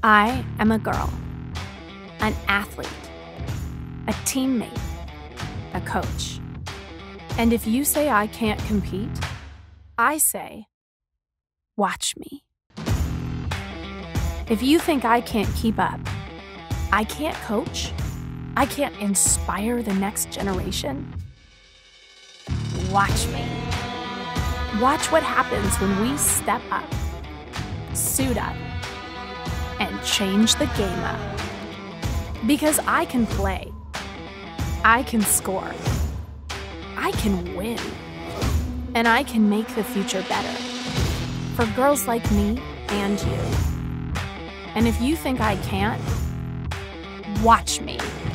I am a girl, an athlete, a teammate, a coach. And if you say I can't compete, I say, watch me. If you think I can't keep up, I can't coach, I can't inspire the next generation, watch me. Watch what happens when we step up, suit up, and change the game up. Because I can play, I can score, I can win, and I can make the future better for girls like me and you. And if you think I can't, watch me.